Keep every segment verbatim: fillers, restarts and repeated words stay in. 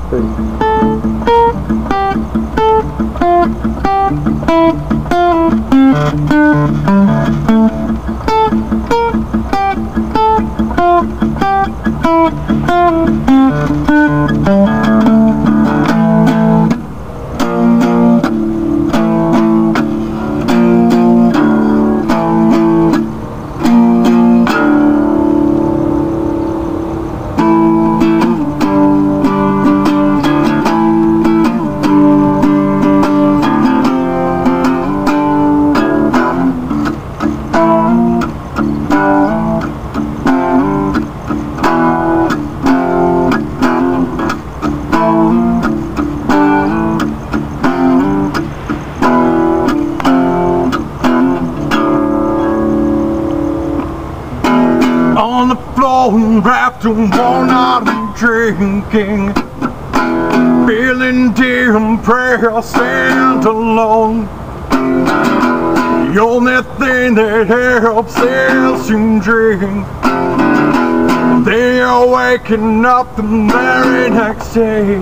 On the floor and wrapped in worn out and drinking, feeling depressed and alone. The only thing that helps is to drink. They are waking up the very next day.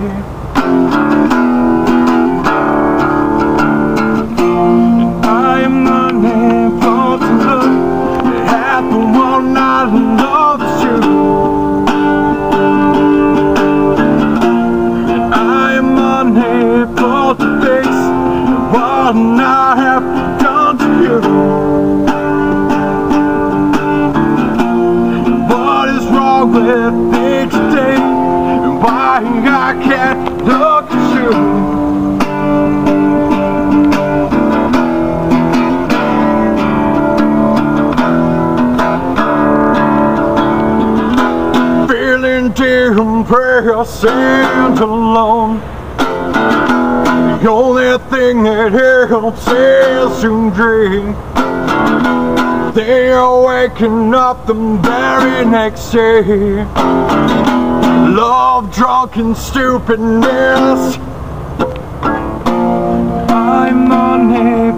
I am unable to look at the one I love you. I am unable to face what I have done to you. What is wrong with me today? Why I can't look at you? Depressed and alone. The only thing that helps is to drink. They are waking up the very next day. Love, drunk, and stupidness. I'm unable